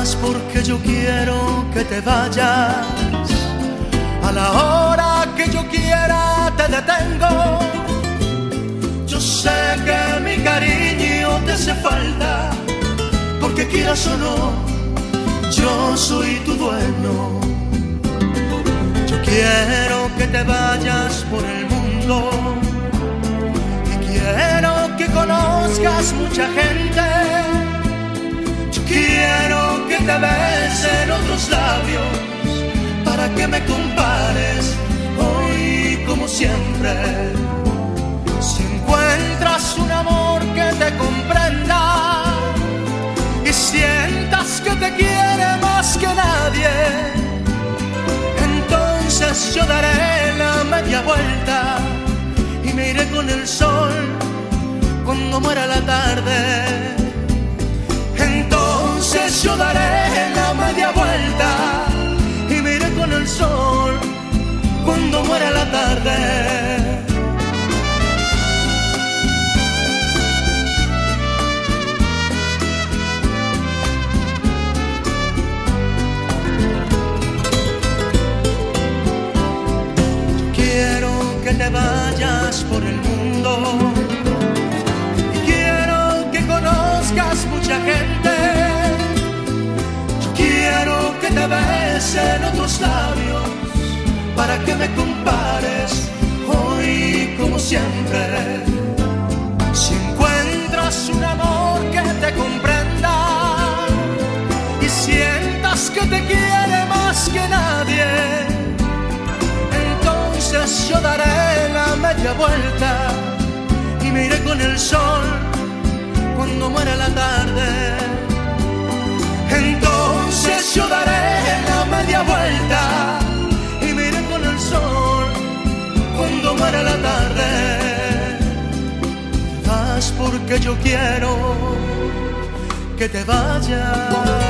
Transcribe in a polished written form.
vas porque yo quiero que te vayas. A la hora que yo quiera te detengo. Yo sé que mi cariño te hace falta, porque quieras o no, yo soy tu dueño. Yo quiero que te vayas por el mundo y quiero que conozcas mucha gente. Yo quiero que te besen otros labios para que me compares hoy como siempre. Si encuentras un amor que te comprenda y sientas que te quiere más que nadie, entonces yo daré la media vuelta y me iré con el sol cuando muera la tarde. Entonces yo daré la media vuelta y me iré con el sol cuando muera la tarde. Quiero que te vayas por el mundo y quiero que conozcas mucha gente. Yo quiero que te besen otros labios para que me compares hoy como siempre. Si encuentras un amor que te comprenda y sientas que te quiere más que nadie, entonces yo daré la media vuelta y me iré con el sol cuando muera la tarde. Entonces yo daré la media vuelta y me iré con el sol cuando muera la tarde. Vas porque yo quiero que te vayas.